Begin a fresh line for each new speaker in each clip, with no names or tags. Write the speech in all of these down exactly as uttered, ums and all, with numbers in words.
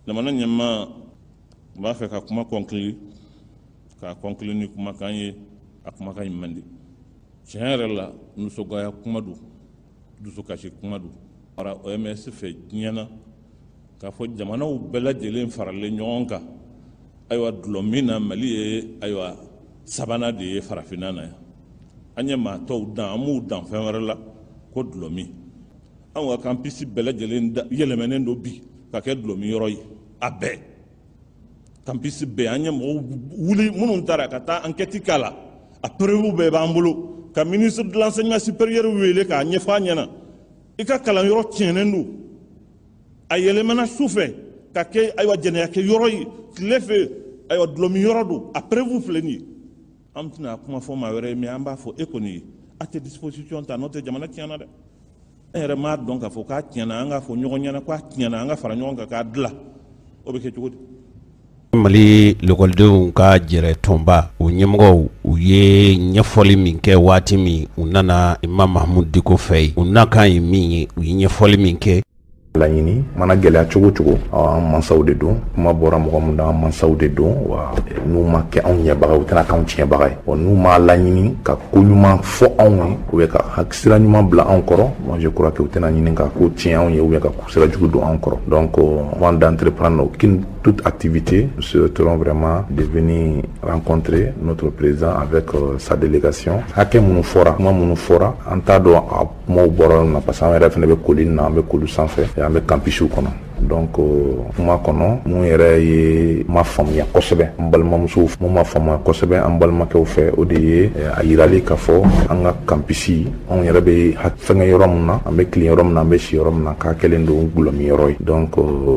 jamana ɲɛmaa n b'a fɛ ka kuma kɔnkili k'a kɔnkili ni kumakan ye a kumakan ɲi man di tiɲɛ yɛrɛ la nisɔngoya kuma don dusukasi kuma don ara O M S fɛ diɲɛ na k'a fɔ jamanaw bɛɛ lajɛlen faralen ɲɔgɔn kan ayiwa dulɔ min na Mali ye ayiwa sabanan de ye farafinna na yan an ye maa tɔw dan an m'u dan fɛn wɛrɛ la ko dulɔmi anw ka campus bɛɛ lajɛlen yɛlɛmɛnen don bi ka kɛ dulɔmi yɔrɔ ye a bɛɛ campus bɛɛ an ye mɔgɔw wuli minnu taara ka taa enquête k'a la a preuve bɛɛ b'an bolo ka ministre de l'enseignement supérieur wele k'a ɲɛfɔ a ɲɛna i ka kalanyɔrɔ tiɲɛnen don a yɛlɛmana su fɛ ka kɛ ayiwa jɛnɛya kɛ yɔrɔ ye tile fɛ ayiwa dulɔmi yɔrɔ don a preuve filɛ nin ye an tɛna kuma fɔ maa wɛrɛ ye mais an b'a fɔ e kɔni ye a tɛ disposition ta n'o tɛ jamana tiɲɛna dɛ an yɛrɛ m'a dɔn k'a fɔ k'a tiɲɛna an k'a fɔ ɲɔgɔn ɲɛna k'a tiɲɛna an ka fara ɲɔgɔn kan k'a dilan o bɛ kɛ cogo di.
Mali lakɔlidenw ka jɛrɛ tɔnba u ɲɛmɔgɔw u ye ɲɛfɔli min kɛ waati min u nana Imam Mahamudu Diko fɛ u nakan ye min ye u ye ɲɛfɔli min kɛ
laɲini mana gɛlɛya cogo cogo an mansaw de don kuma bɔra mɔgɔ min na an mansaw de don wa n'u ma kɛ anw ɲɛbaga u tɛna k'anw tiɲɛbaga ye wa n'u ma laɲini ka ko ɲuman fɔ anw ye u bɛ ka sira ɲuman bila anw kɔrɔ moi je crois que u tɛna ɲini ka ko tiɲɛ anw ye ou bien ka sira jugu don anw kɔrɔ donc avant d'entreprendre aucune toute activité nous souhaiterons vraiment de venir rencontrer notre président avec euh, sa délégation hakɛ minnu fɔra kuma minnu fɔra an t'a dɔn a kumaw bɔra na parce que an yɛrɛ fana bɛ koli na an bɛ kolu sanfɛ an bɛ campus kɔnɔ donc kuma kɔnɔ mun yɛrɛ ye ma faamuya kosɛbɛ an balimamusow mun ma faamuya kosɛbɛ an balimakɛw fɛ o de ye a yirali k'a fɔ an ka campus anw yɛrɛ bɛ fɛngɛ yɔrɔ min na an bɛ kilen yɔrɔ min na an bɛ si yɔrɔ min na k'a kɛlen don gulɔmi yɔrɔ ye donc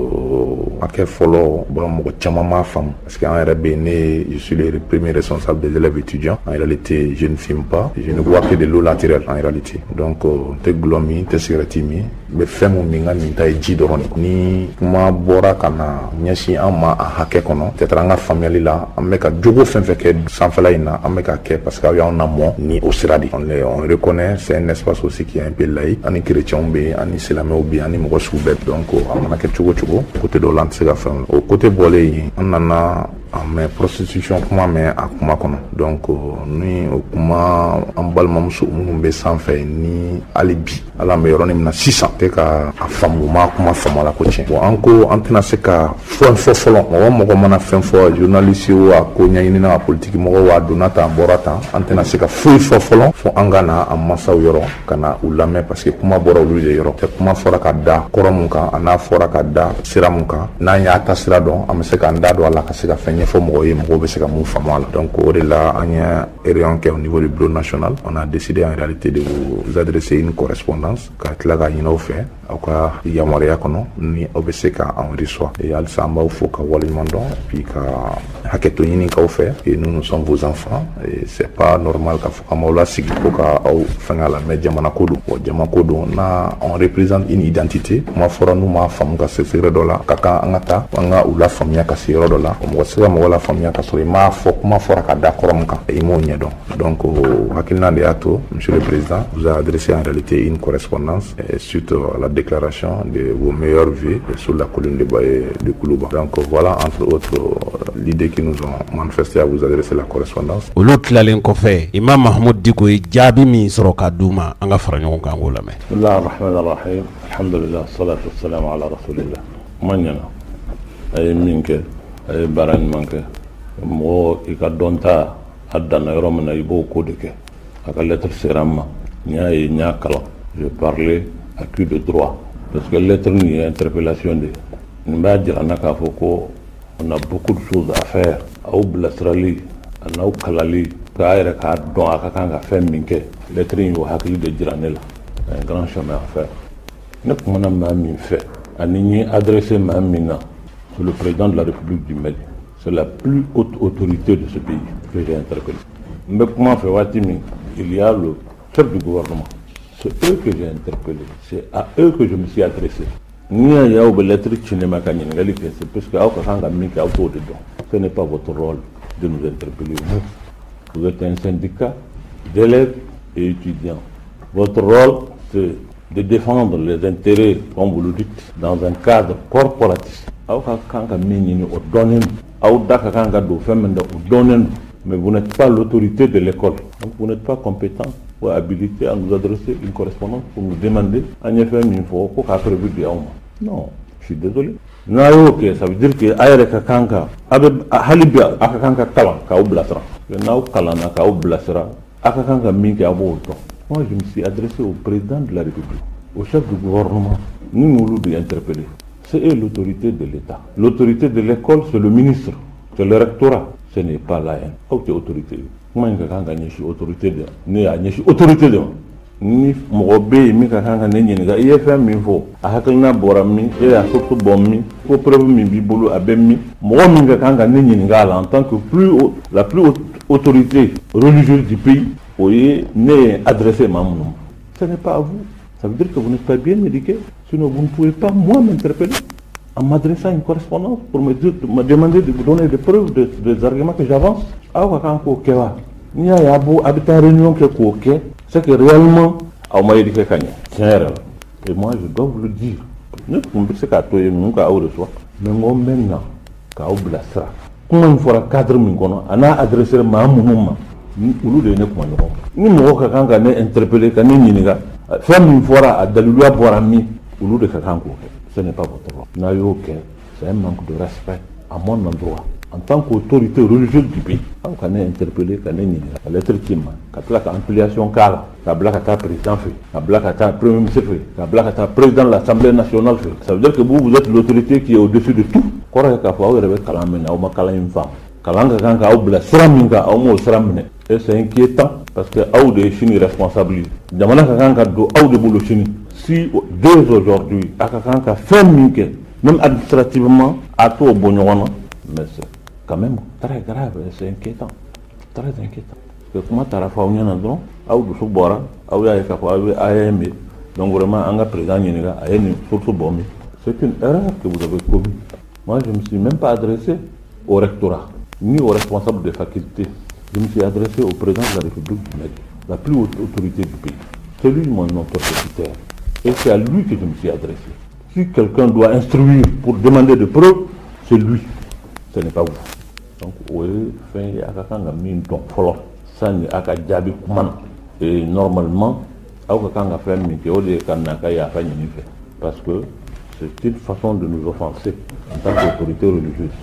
a kɛ fɔlɔ bon mɔgɔ caman m'a faamu parce que an yɛrɛ bɛ ne je suis le premier responsable des élèves étudiants en réalité je ne fume pas je ne bois que de l'eau naturelle en réalité donc n tɛ gulɔmi n tɛ cigarette min n bɛ fɛn mun min ka min ta ye ji dɔrɔn de ni kuma bɔra ka na ɲɛsin an ma a hakɛ kɔnɔ peut-être an ka faamuyali la an bɛ ka jogo fɛn fɛn kɛ sanfɛla in na an bɛ ka kɛ parce que aw y'anw lamɔ ni o sira de on reconnaît c'est un espace aussi qui est un peu laïque ani chrétiens bɛ yen ani silamɛw bɛ yen ani mɔgɔ sugu bɛɛ donc a mana kɛ cogo cogo côté dɔw la an tɛ se ka fɛn o côté bɔlen yen an nana a mɛ prostitution kuma mɛn a kuma kɔnɔ donc ni o kuma an balimamuso minnu bɛ sanfɛ ni hali bi ala an bɛ yɔrɔnin min na sisan tɛ ka a faamu ma kuma faamu la ko tiɲɛ bon an ko an tɛna se ka fɛn fɔ fɔlɔ mɔgɔ mɔgɔ mana fɛn fɔ journaliste o a ko ɲɛɲinina a politique mɔgɔw a donna tan a bɔra tan an tɛna se ka foyi fɔ fɔlɔ fo an ka na an mansaw yɔrɔ ka na u lamɛn parce que kuma bɔra olu de yɔrɔ tɛ kuma fɔra ka da kɔrɔ mun kan a n'a fɔra ka da sira mun kan n'an y'a ta sira dɔn an bɛ se k'an da don a la ka se ka fɛn ɲɛfɔ mɔgɔw ye mɔgɔw bɛ se ka mun faamu a la donc o de la an ye réunion kɛ au niveau du bureau national on a décidé en réalité de vous adresser une correspondance ka tila ka ɲin'aw fɛ aw ka yamaruya kɔnɔ ni aw bɛ se ka en reçoit et halisa an b'aw fo ka waleɲuman dɔn puis ka hakɛto ɲini k'aw fɛ et nous nous sommes vos enfants et c'est pas normal k'a fɔ k'an b'aw lasigi ko ka aw fɛngɛ a la mais jamana ko don bon jamana ko don na on représente une identité kuma fɔra n'u m'a faamu ka se yɔrɔ dɔ la ka kan an ka taa an ka u lafaamuya ka se yɔrɔ dɔ la mɔgɔ se ka mɔgɔ lafaamuya ka sɔrɔ i m'a fɔ kuma fɔra ka da kɔrɔ min kan i m'o ɲɛdɔn donc hakilina de y'a to monsieur le président vous a adressé en réalité une correspondance suite à la déclaration de vos meilleurs vœux sur la colline de Baye de Koulouba donc voilà entre autres l'idée qui nous ont manifesté à vous adresser la correspondance
olu tilalen kɔfɛ Imam Mahamudu Diko ye jaabi min sɔrɔ ka d'u ma an ka fara ɲɔgɔn kan k'o lamɛn
bismillahir rahmanir rahim alhamdulillah salatu wassalamu ala rasulillah ma ɲɛna a ye min kɛ a ye baara ɲuman kɛ mɔgɔ i ka dɔn ta a danna yɔrɔ min na i b'o ko de kɛ a ka lettre sera n ma n y'a ye n y'a kalan je parlais à cul de droit parce que lettre nin ye interpellation de nin b'a jira n na k'a fɔ ko on a beaucoup de choses à faire aw bilasirali a n'aw kalali k'a yɛrɛ k'a dɔn a ka kan ka fɛn min kɛ lettre in y'o hakili de jira ne la un grand chemin à faire ne kumana maa min fɛ ani n ye adressé maa min na c'est le président de la République du Mali c'est la plus haute autorité de ce pays que j'ai interpellé n bɛ kuma fɛ waati min il y a le chef du gouvernement c'est eux que j'ai interpellé c'est à eux que je me suis adressé ni y'a y'aw bɛ lettre ci ne ma ka ɲininkali kɛ c'est parce que aw ka kan ka min kɛ aw t'o de dɔn ce n'est pas votre rôle de nous interpeller vous êtes un syndicat d'élèves et étudiants votre rôle c'est de défendre les intérêts comme vous le dites dans un cadre corporatiste aw ka kan ka min ɲini o dɔnnen aw da ka kan ka don fɛn min da o dɔnnen mais vous n'êtes pas l'autorité de l'école, donc vous n'êtes pas compétent ou habilité à nous adresser une correspondance pour nous demander an ye fɛn min fɔ ko k'a prévu di aw ma. Non, je suis désolé. N'a y'o kɛ ça veut dire que a yɛrɛ ka kan ka a bɛ hali bi a ka kan ka kalan k'aw bilasira, n'aw kalanna k'aw bilasira a ka kan ka min kɛ a b'o dɔn. Moi je me suis adressé au président de la République, au chef du gouvernement, ni n'olu de interpeller. C'est l'autorité de l'État. L'autorité de l'école, c'est le ministre, c'est le rectorat. Ce n'est pas l'A N. Aucune autorité. Comment est-ce que autorité de autorité de ni mɔgɔ min ka kan ka ne ɲininka I ye fɛn min fɔ a hakilina bɔra min e y'a source bɔ min ko preuve min b'i bolo a bɛ min mɔgɔ min ka kan ka ne ɲininka a la en tant que plus la plus haute autorité religieuse du pays o ye ne ye adressé maa minnu ma. Ce n'est pas à vous. Ça veut dire que vous n'êtes pas bien éduqué. Sinon vous ne pouvez pas moi m'interpeller en m'adressant une correspondance pour me, dire, me demander de vous donner des preuves de, des arguments que j'avance. Awa kan ko kewa. Ni ya yabo habitant réunion que ko ke, c'est que réellement aw ma éduqué kanya. Tiens, et moi je dois vous le dire. Ne pouvez pas ka toye mun ka aw reçoit. Mais ngom maintenant ka aw blasra. Comment il faudra cadre min kono ana adresser ma munuma. Ni ulu de ne kuma no. Ni mo ka kan ka ne interpeller ka ne ɲininka. Fɛn min fɔra a daliluya bɔra min olu de ka kan k'o kɛ. Ce n'est pas votre rôle. N'a y'o kɛ, c'est un manque de respect à mon endroit en tant qu'autorité religieuse du pays. Aw ka ne interpeller ka ne ɲininka ka lettre ci ma ka tila ka ampliation k'a la ka bila ka taa président fɛ ka bila ka taa premier ministre fɛ ka bila ka taa président de l'Assemblée nationale fɛ. Ça veut dire que vous vous êtes l'autorité qui est au-dessus de tout. Kɔrɔ ye k'a fɔ aw yɛrɛ bɛ kalan min na aw ma kalan in faamu. Kalan ka kan k'aw bila sira min kan aw m'o sira minɛ. Et c'est inquiétant parce que aw de ye sini responsable. Jamana ka kan ka don aw de bolo sini. Si dès aujourd'hui a ka kan ka fɛn min kɛ même administrativement a t'o bɔ ɲɔgɔn na mais c'est quand même très grave et c'est inquiétant, très inquiétant. Parce que kuma taara fɔ aw ɲɛna dɔrɔn aw dusu bɔra aw y'a ye k'a fɔ aw bɛ A E M ye donc vraiment an ka président ɲininka a ye nin source bɔ min. C'est une erreur que vous avez commise. Moi je me suis même pas adressé au rectorat ni aux responsables des facultés. Je me suis adressé au président de la République du Mali, la plus haute autorité du pays. C'est lui mon interlocuteur. Et c'est à lui que je me suis adressé. Si quelqu'un doit instruire pour demander des preuves, c'est lui. Ce n'est pas vous. Donc, oui, il y a quelqu'un qui a mis une tonne follow. Ça, il y a quelqu'un qui a Et normalement, il y a quelqu'un qui a fait un peu parce que c'est une façon de nous offenser en tant qu'autorité religieuse.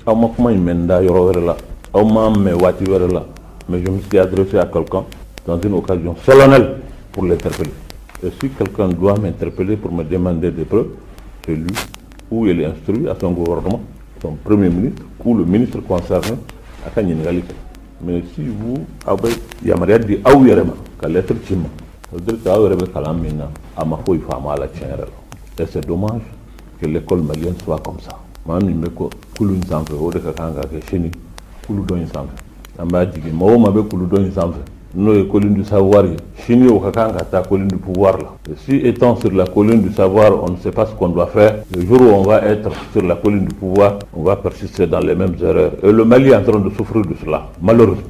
Mais je me suis adressé à quelqu'un dans une occasion solennelle pour l'interpeller. Et si quelqu'un doit m'interpeller pour me demander des preuves, c'est lui, ou il est instruit à son gouvernement, son premier ministre, ou le ministre concerné, à Kanyingali. Mais si vous avez Yamaria dit Aouyerema, qu'à l'être Chima, ça veut dire qu'Aouyerema Kalamina, Amako Ifama à la Tchénère. Et c'est dommage que l'école malienne soit comme ça. Mami Meko, Kulun Sanfe, Odekakanga, Chini, Kuludon Sanfe. Amba digi mo ma be Kuludon Sanfe. Nous, les colline du savoir, Chini au Kakanga, ta colline du pouvoir là. Et si étant sur la colline du savoir, on ne sait pas ce qu'on doit faire, le jour où on va être sur la colline du pouvoir, on va persister dans les mêmes erreurs. Et le Mali est en train de souffrir de cela, malheureusement.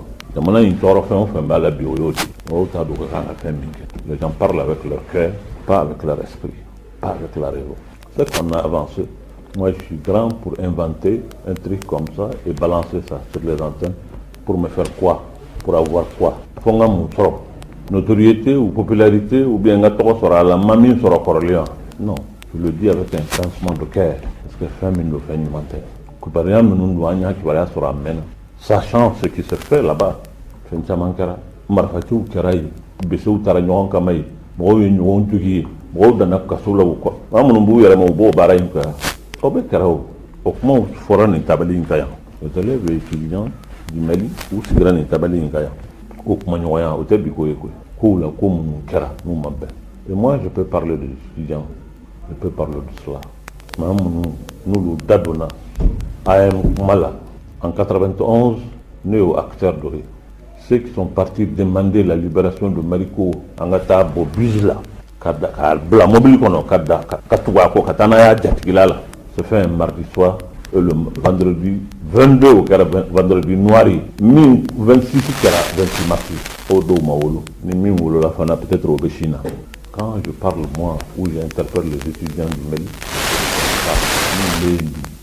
Les gens parlent avec leur cœur, pas avec leur esprit, pas avec la raison. C'est qu'on a avancé. Moi, je suis grand pour inventer un truc comme ça et balancer ça sur les antennes pour me faire quoi? Pour avoir quoi? Fonga mon trop. Notoriété ou popularité ou bien gâteau sera la mamie sera corrélée. Non, je le dis avec un pincement de cœur. Parce que famille nous fait alimentaire. Que par exemple, nous douaniens qui va sur amène. Sachant ce qui se fait là-bas. Fenchamankara, Marfatou Karaï, Bessou Taragnon Kamay, Moy Nyon Tugi, Modanap Kasula ou quoi. Amoumou Yaramobo Baraïnka. Obé Karao, Okman Foran et Tabalin Kaya. Les élèves étudiants du Mali ou Sigran et Tabalin Kaya. Okmanoya, au Tebiko, Koula, comme Kara, nous m'appelle. Et moi, je peux parler des étudiants, je peux parler de cela. Nous, nous, Dadona, A M Mala, en quatre-vingt-onze, néo-acteurs dorés. Ceux qui sont partis demander la libération de Mariko, Angata, Bobizla, Bla Mobile Kono, Kada, Katuako, Katanaya, Jatigilala. Se fait un mardi soir, et le vendredi vingt-deux, au vendredi noir, vingt-six, vingt-six mars, au Do Maolo, Nimi Molo, la Fana, peut-être au Béchina. Quand je parle, moi, où j'interpelle les étudiants du Mali,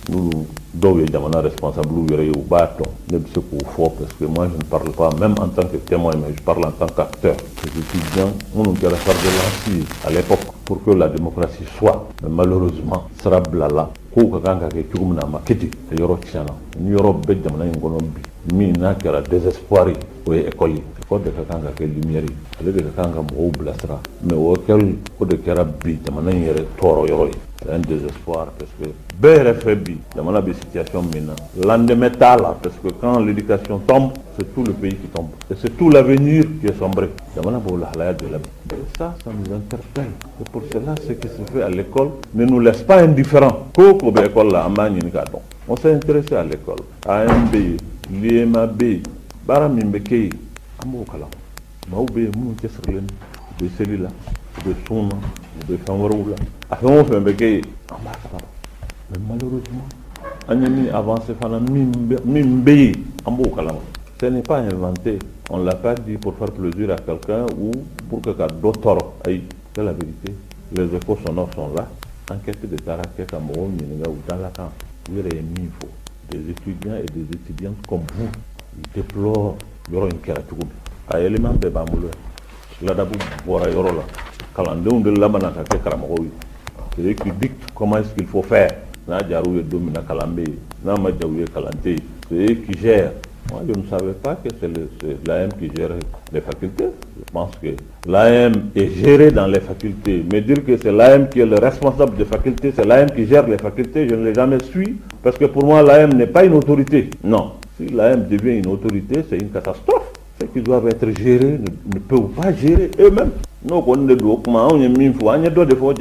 nous devons être responsables ou battre, ne pas se fort parce que moi je ne parle pas, même en tant que témoin, mais je parle en tant qu'acteur. Les étudiants, on nous a faire de l'ancien à l'époque pour que la démocratie soit, mais malheureusement, sera blala. Ko ka kan ka kɛ cogo min na a ma kɛ ten a yɔrɔ tiɲɛna ni yɔrɔ bɛɛ jamana in kɔnɔ bi min n'a kɛra désespoir ye o ye école ye école de ka kan ka kɛ lumière ye ale de ka kan ka mɔgɔw bilasira mais o kɛli o de kɛra bi jamana in yɛrɛ tɔɔrɔ yɔrɔ ye c'est un désespoir parce que bɛɛ yɛrɛ fɛ bi jamana bɛ situation min na lendemain t'a la parce que quand l'éducation tombe c'est tout le pays qui tombe et c'est tout l'avenir qui est sombré jamana b'o lahalaya de la bi ça ça nous interpelle et pour cela ce qui se fait à l'école ne nous laisse pas indifférents. Ko bɛ école la an b'a ɲini k'a dɔn on s'est intéressé à l'école A M bɛ yen L I E M A bɛ yen baara min bɛ kɛ yen an b'o kalan maaw bɛ yen minnu cɛsirilen don u bɛ seli la u bɛ sun na u bɛ fɛn wɛrɛw la a fɛn o fɛn bɛ kɛ yen an b'a kalama mais malheureusement an ye min avancé fana min bɛ yen an b'o kalama ce n'est pas inventé on l'a pas dit pour faire plaisir à quelqu'un ou pour que ka dɔ tɔɔrɔ ayi c'est la vérité les échos sonores sont là. Enquête de Taraké Cameroun, ou dans la camp, il y a des étudiants et des étudiantes comme vous, ils déplorent, il y aura une kératoume. À l'élément de Bamoule, là d'abord, voilà, il y aura là. Calandon de Labanaka Karamoui, c'est eux qui dictent comment est-ce qu'il faut faire. N'a Diaroué Domina Kalambé, N'a Madjaoué Kalanté, c'est eux qui gèrent. Moi, je ne savais pas que c'est l'A M qui gère les facultés. Je pense que l'A M est gérée dans les facultés. Mais dire que c'est l'A M qui est le responsable des facultés, c'est l'A M qui gère les facultés, je ne l'ai jamais su. Parce que pour moi, l'A M n'est pas une autorité. Non. Si l'A M devient une autorité, c'est une catastrophe. Ceux qui doivent être gérés ne, ne peuvent pas gérer eux-mêmes. Nous, on est documents, on est mis, on est d'autres fois,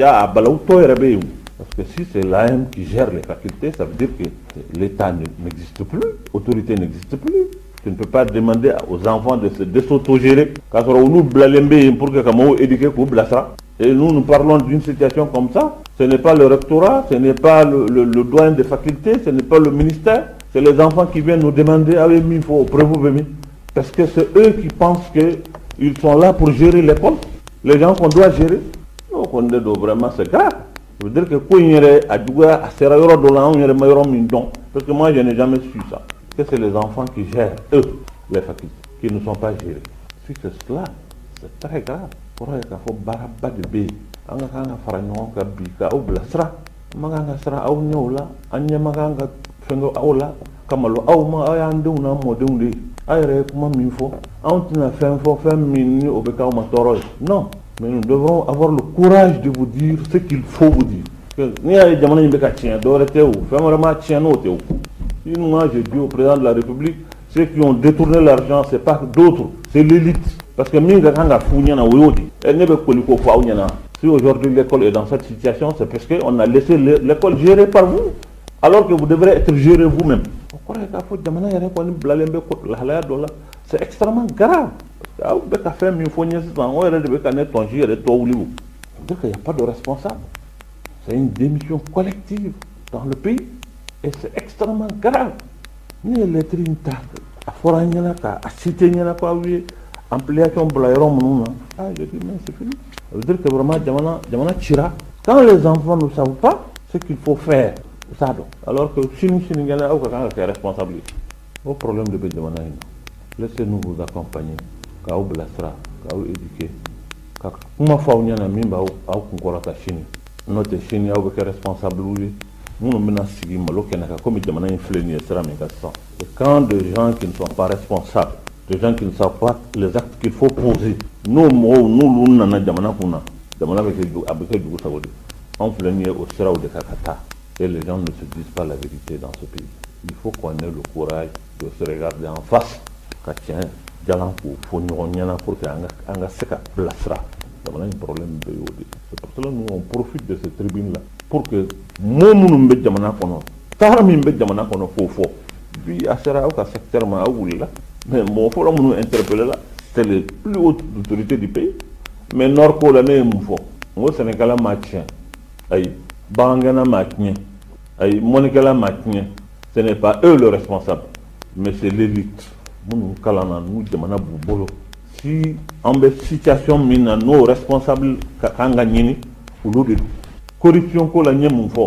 parce que si c'est l'A M qui gère les facultés, ça veut dire que l'État n'existe plus, l'autorité n'existe plus. Tu ne peux pas demander aux enfants de se s'autogérer. Quand on nous blâme pour que nous éduquer pour blassa. Et nous, nous parlons d'une situation comme ça. Ce n'est pas le rectorat, ce n'est pas le, le, le doyen des facultés, ce n'est pas le ministère. C'est les enfants qui viennent nous demander, ah oui, il faut prévoir. Parce que c'est eux qui pensent qu'ils sont là pour gérer l'école. Les gens qu'on doit gérer. Donc on est vraiment, c'est grave. Ça veut dire que quand il y a à Douga, à Serraillora Dolan, il y a meilleur mindon. Parce que moi, je n'ai jamais su ça. Que c'est les enfants qui gèrent, eux, les facultés, qui ne sont pas gérés. Si c'est cela, c'est très grave. Pour eux, il faut baraba de bé. On a un faranyon qui a bika ou blasra. Maganga sera au nyola, anya maganga fengo aula, kamalo au ma ayande una modunde. Ayre kuma minfo. Antina fenfo fem mini obeka ou matoro. Non. Mais nous devons avoir le courage de vous dire ce qu'il faut vous dire. Ni a demandé une bécatien, d'oreté ou, vraiment tien ou théo. Si moi je dis au président de la République, ceux qui ont détourné l'argent, ce n'est pas d'autres, c'est l'élite. Parce que Minga Kanga Founyana Woyodi, elle n'est pas Koliko Founyana. Si aujourd'hui l'école est dans cette situation, c'est parce qu'on a laissé l'école gérée par vous, alors que vous devrez être géré vous-même. C'est extrêmement grave. C'est-à-dire qu'il n'y a pas de responsable. C'est une démission collective dans le pays et c'est extrêmement grave. Ni les trinta, à Foragna, à Cité-Niana, à ampliation Blayeron, ah, je dis, mais c'est fini. Ça veut dire que vraiment, Djamana Tira, quand les enfants ne savent pas ce qu'il faut faire, ça donc. Alors que Chine, Chine, Gana, est responsable. Au problème de Bédjamana, laissez-nous vous accompagner. Ka ou blasra, ka ou éduquer. Ka kuma faounya na mimba ou au kunkora ka Chine. Notre Chine ya ou beke responsable ou nous mena sigi malo kenaka comme jamana infléni sera mega sang. Et quand des gens qui ne sont pas responsables, des gens qui ne savent pas les actes qu'il faut poser, nous mo nous luna na jamana kuna, jamana beke du abeke du savodi. On fléni au sera ou de kakata. Et les gens ne se disent pas la vérité dans ce pays. Il faut qu'on ait le courage de se regarder en face. Ka tiens jalan ko fo nyona pour que anga seka blasra. On a un problème de yodi. C'est pour cela que nous on profite de cette tribune là pour que mo munu mbe jamana kono tara mi mbe jamana kono fofo bi asera au ka secteur ma awula mais mo fo la munu interpeller là c'est les plus hautes autorités du pays mais nord ko la ne mu fo ngo Sénégal ma tien ay bangana ma tien ay monikala ma tien ce n'est pas eux le responsable mais c'est l'élite. Nous nous demandons bolo. Si en situation mina nos responsables kanga nyini ou l'autre corruption ko la nyemu fo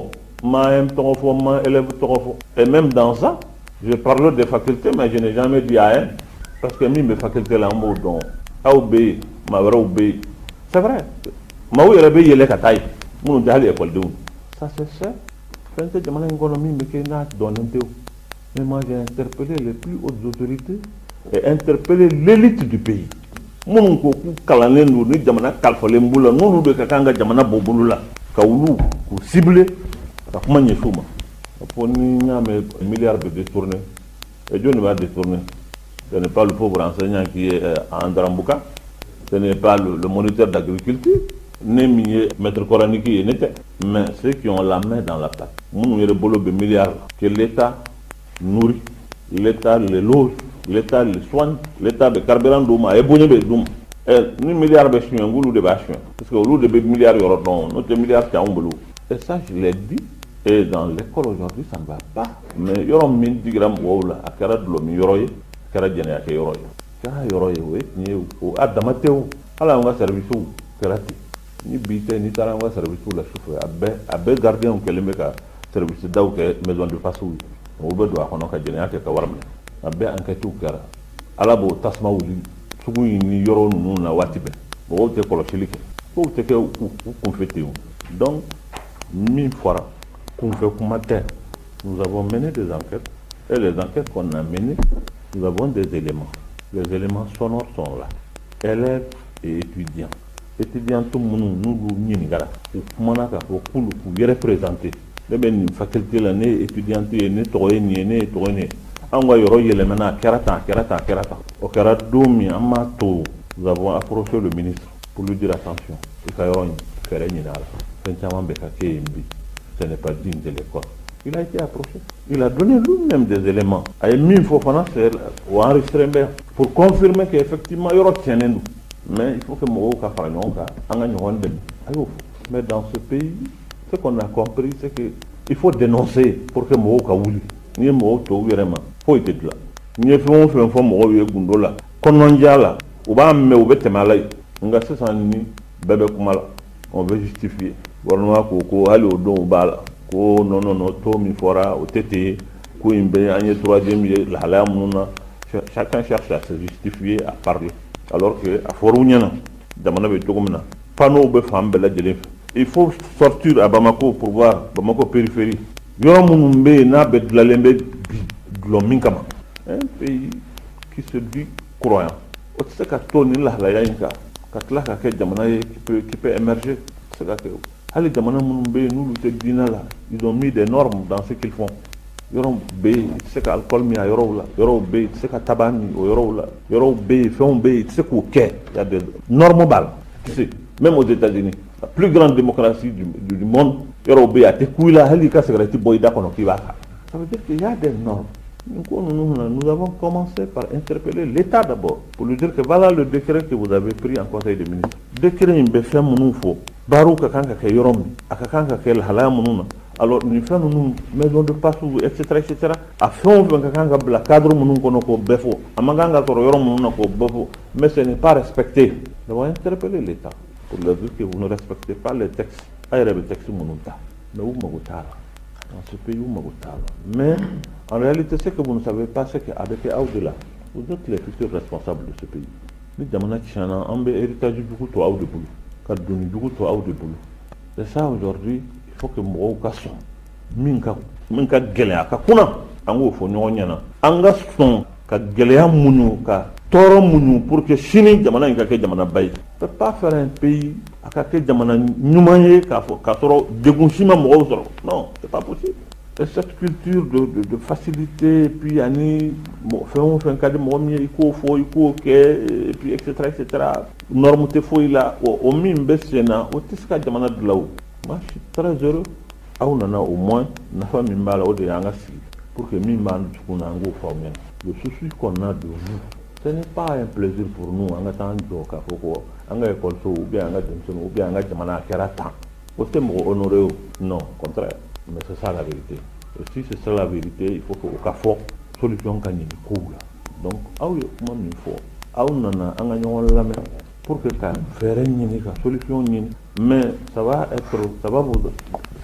ma tofo, ma élève tofo. Et même dans ça, je parle des facultés, mais je n'ai jamais dit à elle, parce que mes facultés là, on donc, à obéir, ma vraie obéir. C'est vrai. Ma oui, elle obéit, elle est kataï. Mon dieu, elle est école de où. Ça c'est ça. Quand je demande une économie, mais qui n'a donné un théo. Mais moi, j'ai interpellé les plus hautes autorités et interpellé l'élite du pays. Mon ko kalanen nous ni jamana kalfale mbula nous be kakanga jamana bobulula ka wulu ko ciblé ka kuma nyefuma pour ni ñame milliards de détournés et Dieu ne va détourner. Ce n'est pas le pauvre enseignant qui est en Drambuka, ce n'est pas le, le moniteur d'agriculture, ni le maître coranique qui n'était, mais ceux qui ont la main dans la pâte. Nous avons bolo de milliards que l'État nourrit, l'État les loge, l'État les soigne, l'État de carburant d'Ouma et bonne de Doum. Et ni milliards de chiens, vous de bâchons, parce que au lieu de milliards d'euros, notre milliard qui a un boulot. Et ça, je l'ai dit. Et dans l'école aujourd'hui, ça ne va pas. Mais il y aura un digramme ou là, à Kara de l'homme, il y aura Kara Djana, il y aura Kara Yoroy, oui, ni au Adamateo, à la on service ou Karate. Ni bite, ni taranga service ou la chauffeur, à be gardien ou quel mec service d'au maison de Fassou. On veut doit qu'on a Djana, qui est Kawarme. À be enquête ou Kara. À la bo Tasma ou Sougui, ni Yoro, nous, na Watibe. Bon, tu es pour le chilique. Ou tu es confété. Donc, mille fois. Nous avons mené des enquêtes et les enquêtes qu'on a menées, nous avons des éléments. Les éléments sonores sont là. Élèves et étudiants. Étudiants, tout le monde nous nous n'igara. Pour manaka pour pour y représenter. Les ben faculté l'année étudiante est né tourné né né tourné. Anga yoro yele mena kerata kerata kerata. Au kerata domi amato. Nous avons approché le ministre pour lui dire attention. Il faut faire une nala. Penchama beka kembi. Ce n'est pas digne de l'école. Il a été approché. Il a donné lui-même des éléments. Il a mis Fofana ou enregistré pour confirmer qu'effectivement, il y aura tient nous. Mais il faut que Mohoka fasse. Mais dans ce pays, ce qu'on a compris, c'est qu'il faut dénoncer pour que Mohoka ouli. Ni Mohoka vraiment. Il faut être là. Ni faut faire un peu Mohoka Gundola. Kononjala. Ou ba me ou bete malay. Nga se sanni bébé kumala. On veut justifier. Bornoa ko ali o don bala ko non non non to mi fora o tete ko imbe anye troisième la hala mununa chacun cherche à se justifier à parler alors que à forunyana damana be togomna pano be fambe la dele il faut sortir à Bamako pour voir Bamako périphérie yoro munumbe na be de la lembe glominkama un pays qui se dit croyant o tsaka toni la hala yanka katla ka ke damana qui peut qui peut émerger c'est que allez, nous, ils ont mis des normes dans ce qu'ils font. Ils ont B, c'est qu'alcool mis à Yoro, Yoro B, c'est qu'à Tabani, Yoro, Yoro B, Fon B, c'est qu'au quai. Il y a des normes balles. Tu sais, même aux États-Unis, la plus grande démocratie du, du, du monde, Yoro B a été coulé là, Helika, c'est que Boïda qu'on a qui va. Ça veut dire qu'il y a des normes. Nous, nous, nous avons commencé par interpeller l'État d'abord, pour lui dire que voilà le décret que vous avez pris en Conseil des ministres. Décret, il me fait mon faux. Barou kakanga ke yorom akakanga ke hala mununa alors nous faisons nous maison de passe etc etc a fond kakanga bla cadre munun kono ko befo amaganga toro yorom mununa ko befo mais ce n'est pas respecté. Nous avons interpellé l'État pour leur dire que vous ne respectez pas les textes aéré les textes mununta mais où magutala dans ce pays où magutala mais en réalité ce que vous ne savez pas c'est qu'avec au-delà vous êtes les futurs responsables de ce pays ni jamana chana ambe héritage du coup to au de boulot. C'est ça aujourd'hui, il faut que moi casse. Minka, minka gelea ka kuna, ango fo nyonyana. Anga son ka gelea munu ka toro munu pour que chini jamana inka ke jamana bay. Peut pas faire un pays aka ke jamana nyumaye ka fo ka toro degunshima mo soro. Non, c'est pas possible. Et cette culture de, de, de facilité, puis ani, fait un fait un cas de momi, il faut faut il faut que et puis et cetera et cetera. Norme te faut il a au mime besséna, au tiska jamana de là-haut. Moi je suis très heureux. Ah on en a au moins na famille mbala au de yangasi pour que mime man du coup nango formé. Le souci qu'on a de nous, ce n'est pas un plaisir pour nous. En attendant donc à faut en école ou bien en attention ou bien en jamana kerata. Au thème honoré non, contraire. Mais c'est ça la vérité. Et si c'est ça la vérité, il faut qu'au cas fort, solution gagne du coup là. Donc, ah oui, comment il faut. Ah on en a un gagnant la main pour que quand faire une solution, mais ça va être, ça va vous,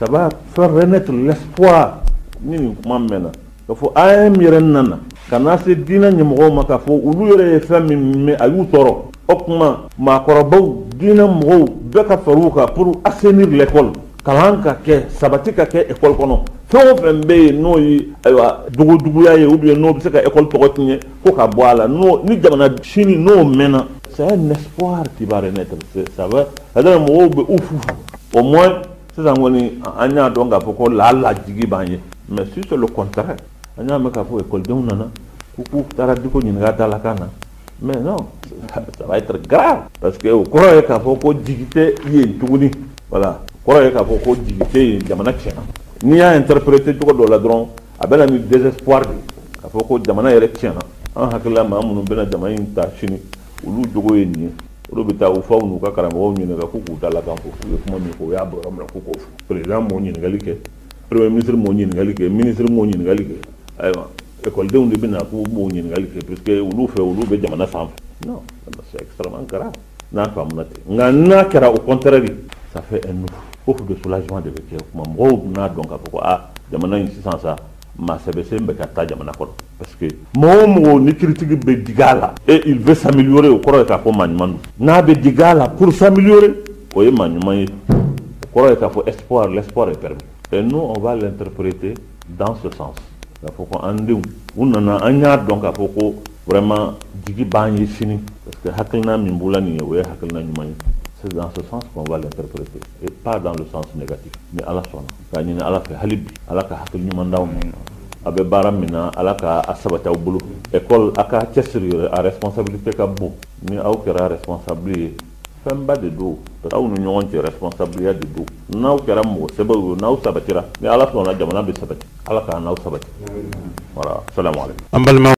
ça va faire renaître l'espoir ni nin kuma mɛnna k'a fɔ A M yɛrɛ nana ka na se diinɛ ɲɛmɔgɔw ma k'a fɔ olu yɛrɛ ye fɛn min mɛn a y'u tɔɔrɔ o tuma maakɔrɔbaw diinɛ mɔgɔw bɛɛ ka far'u kan pour assainir l'école kalan ka kɛ sabati ka kɛ école kɔnɔ fɛn o fɛn bɛ yen n'o ye ayiwa dogoduguya ye ou bien n'o bɛ se ka école tɔgɔ tiɲɛ ko ka bɔ a la n'o ni jamana sini n'o mɛnna c'est un espoir qui va renaître ça va c'est-à-dire mɔgɔw bɛ u fufu au moins sisan kɔni an y'a dɔn k'a fɔ ko laala jigi b'an ye mais si c'est le contraire an y'a mɛn k'a fɔ écoledenw nana k'u k'u taara diko ɲininka dalakan na mais non ça va être grave parce que o kɔrɔ ye k'a fɔ ko jigi tɛ yen tuguni voilà kɔrɔ ye k'a fɔ ko jigi tɛ yen jamana tiɲɛna n'i y'a interpréter cogo dɔ la dɔrɔn a bɛ na ni désespoir de k'a fɔ ko jamana yɛrɛ tiɲɛna an hakilila maa minnu bɛna jamana in ta sini olu jogo ye nin ye olu bɛ taa u faw n'u ka karamɔgɔw ɲininka k'u k'u dalakan fɔ u ye kuma min fɔ o y'a bɔra min na k'u k'o fɔ président m'o ɲininkali kɛ premier ministre m'o ɲininkali kɛ ministre m'o ɲininkali kɛ ayiwa écoledenw de bɛ na k'u m'o ɲininkali kɛ parce que olu fɛ olu bɛ jamana sanfɛ non c'est extrêmement grave n'a faamuna ten nka n'a kɛra au contraire ça fait un offre de soulagement de bɛ kɛ o tuma mɔgɔw n'a dɔn k'a fɔ ko aa jamana in sisan sa maa sɛbɛsen bɛ ka taa jamana kɔnɔ parce que mɔgɔ o mɔgɔ ni critique bɛ dig'a la et il veut s'améliorer o kɔrɔ ye k'a fɔ maa ɲuman don n'a bɛ dig'a la pour s'améliorer o ye maa ɲuman ye o kɔrɔ ye k'a fɔ espoir l'espoir est permis et nous on va l'interpréter dans ce sens k'a fɔ ko an denw u nana an y'a dɔn k'a fɔ ko vraiment jigi b'an ye sini parce que hakilina min b'u la nin ye o ye hakilina ɲuman ye c'est dans ce sens qu'on va l'interpréter et pas dans le sens négatif mais ala sɔnna k'a ɲini ala fɛ hali bi ala ka hakili ɲuman d'aw ma a bɛ baara min na ala ka a sabati aw bolo école a ka cɛsiri a responsabilité ka bon ni aw kɛra responsable ye fɛnba de don aw ni ɲɔgɔn cɛ responsabiliya de don n'aw kɛra mɔgɔ sɛbɛw ye n'aw sabatira ni ala sɔnna jamana bɛ sabati ala k'an n'aw sabati voilà salamu aleykum.